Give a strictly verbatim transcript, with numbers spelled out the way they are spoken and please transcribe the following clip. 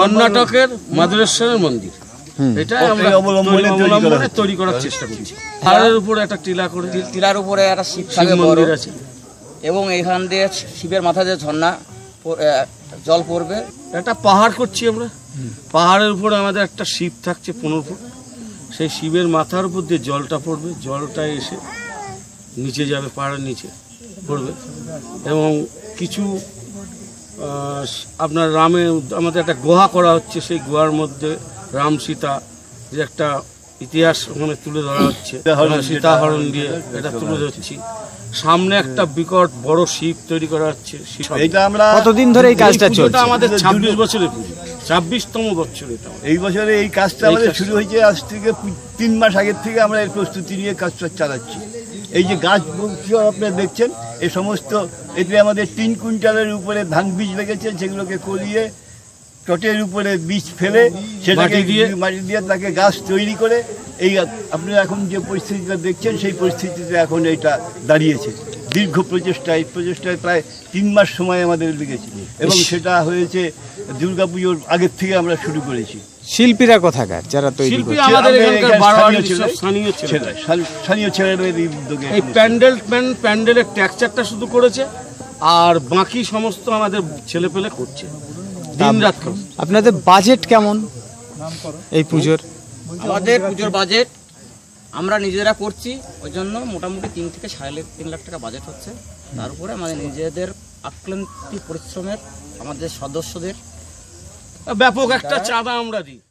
কর্ণাটকের মাদুরেশ্বরের মন্দির, এটা আমরা অবলম্বনে তৈরি করার চেষ্টা করছি। পাহাড়ের উপরে একটা টিলা করে, টিলার উপরে একটা শিব মন্দির আছে এবং এখান দিয়ে শিবের মাথা দিয়ে ঝর্ণা জল পড়বে। একটা পাহাড় করছি আমরা, পাহাড়ের উপরে আমাদের একটা শিব থাকছে পনেরো ফুট, সেই শিবের মাথার উপর দিয়ে জলটা পড়বে, জলটা এসে নিচে যাবে, পাহাড়ের নিচে পড়বে। এবং কিছু আপনার রামে আমাদের একটা গুহা করা হচ্ছে, সেই গুহার মধ্যে রাম সীতা যে একটা ইতিহাস ওখানে তুলে ধরা হচ্ছে, সীতাহরণ দিয়ে এটা তুলে ধরছি। সামনে একটা বিকট বড় শিব তৈরি করা হচ্ছে। এটা আমরা কতদিন ধরে এই কাজটা চলছে? আমাদের ছাব্বিশ বছরের পুজো, ছাব্বিশতম বছর এটা। এই বছরে এই কাজটা আমাদের শুরু হয়েছে আজ থেকে তিন মাস আগের থেকে আমরা এর প্রস্তুতি নিয়ে কাজটা চালাচ্ছি। এই যে গাছ আপনারা দেখছেন, এই সমস্ত এতে আমাদের তিন কুইন্টালের উপরে ধান বীজ লেগেছে, সেগুলোকে কলিয়ে টটের উপরে বীজ ফেলে সেটাকে দিয়ে মাটি দিয়ে তাকে গাছ তৈরি করে এই আপনারা এখন যে পরিস্থিতিটা দেখছেন সেই পরিস্থিতিতে এখন এইটা দাঁড়িয়েছে। দীর্ঘ প্রচেষ্টা, এই প্রচেষ্টায় প্রায় তিন মাস সময় আমাদের লেগেছে এবং সেটা হয়েছে দুর্গাপুজোর আগের থেকে আমরা শুরু করেছি। শিল্পীরা কোথাকার যারা তৈরি করছে? স্থানীয় ছেলেদের উদ্যোগে এই প্যান্ডেল প্যান্ডেলের টেক্সচারটা শুধু করেছে, আর বাকি সমস্ত আমাদের ছেলে পেলে করছে দিন রাত। আপনাদের বাজেট কেমন এই পুজোর? আমাদের পুজোর বাজেট আমরা নিজেরা করছি, ওই জন্য মোটামুটি তিন থেকে সাড়ে তিন লাখ টাকা বাজেট হচ্ছে। তার উপরে আমাদের নিজেদের আক্লান্তি পরিশ্রমের আমাদের সদস্যদের ব্যাপক একটা চাঁদা আমরা দিই।